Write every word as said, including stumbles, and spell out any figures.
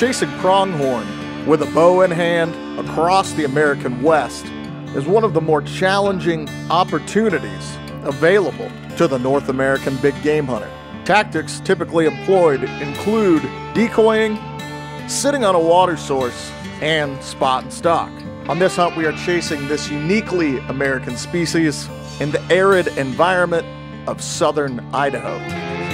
Chasing pronghorn with a bow in hand across the American West is one of the more challenging opportunities available to the North American big game hunter. Tactics typically employed include decoying, sitting on a water source, and spot and stock. On this hunt, we are chasing this uniquely American species in the arid environment of southern Idaho.